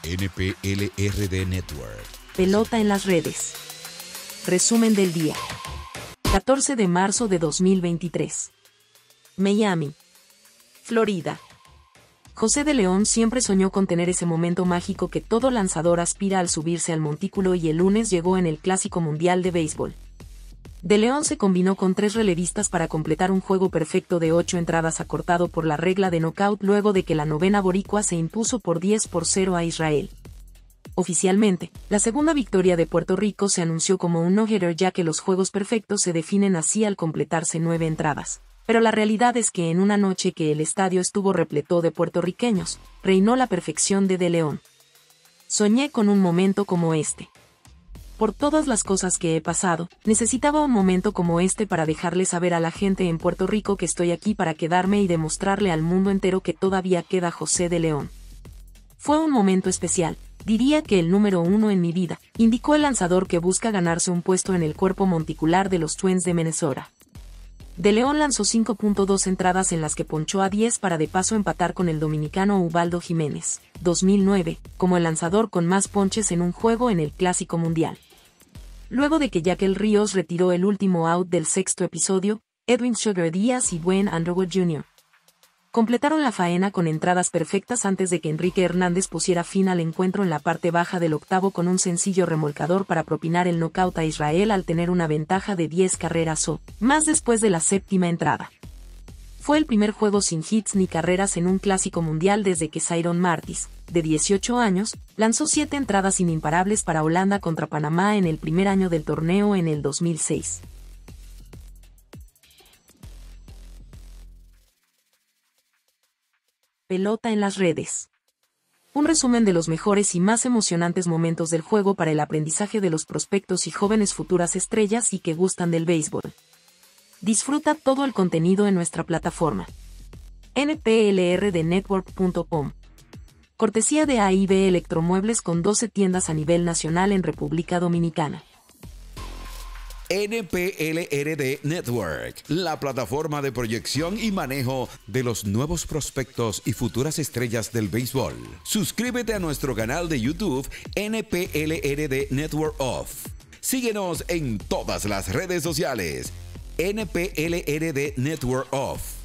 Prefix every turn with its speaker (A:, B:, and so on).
A: NPLRD Network.
B: Pelota en las redes. Resumen del día. 14 de marzo de 2023. Miami, Florida. José de León siempre soñó con tener ese momento mágico que todo lanzador aspira al subirse al montículo, y el lunes llegó en el Clásico Mundial de Béisbol. De León se combinó con 3 relevistas para completar un juego perfecto de 8 entradas acortado por la regla de knockout luego de que la novena boricua se impuso por 10-0 a Israel. Oficialmente, la segunda victoria de Puerto Rico se anunció como un no-hitter, ya que los juegos perfectos se definen así al completarse 9 entradas. Pero la realidad es que en una noche que el estadio estuvo repleto de puertorriqueños, reinó la perfección de León. Soñé con un momento como este. Por todas las cosas que he pasado, necesitaba un momento como este para dejarle saber a la gente en Puerto Rico que estoy aquí para quedarme y demostrarle al mundo entero que todavía queda José de León. Fue un momento especial, diría que el número 1 en mi vida, indicó el lanzador que busca ganarse un puesto en el cuerpo monticular de los Twins de Minnesota. De León lanzó 5.2 entradas en las que ponchó a 10 para de paso empatar con el dominicano Ubaldo Jiménez, 2009, como el lanzador con más ponches en un juego en el Clásico Mundial. Luego de que Yaquel Ríos retiró el último out del sexto episodio, Edwin Sugar Díaz y Dwayne Underwood Jr. completaron la faena con entradas perfectas antes de que Enrique Hernández pusiera fin al encuentro en la parte baja del octavo con un sencillo remolcador para propinar el knockout a Israel al tener una ventaja de 10 carreras o más después de la séptima entrada. Fue el primer juego sin hits ni carreras en un Clásico Mundial desde que Cyrone Martis, de 18 años, lanzó 7 entradas inimparables para Holanda contra Panamá en el primer año del torneo en el 2006. Pelota en las redes. Un resumen de los mejores y más emocionantes momentos del juego para el aprendizaje de los prospectos y jóvenes futuras estrellas y que gustan del béisbol. Disfruta todo el contenido en nuestra plataforma. nplrdnetwork.com. Cortesía de AIB Electromuebles con 12 tiendas a nivel nacional en República Dominicana.
A: NPLRD Network, la plataforma de proyección y manejo de los nuevos prospectos y futuras estrellas del béisbol. Suscríbete a nuestro canal de YouTube NPLRD Network Off. Síguenos en todas las redes sociales. NPLRD Network Off.